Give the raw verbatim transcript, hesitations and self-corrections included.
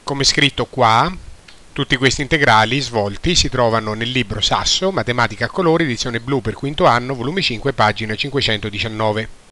Come scritto qua, tutti questi integrali svolti si trovano nel libro Sasso, Matematica a colori, edizione blu per quinto anno, volume cinque, pagina cinquecentodiciannove.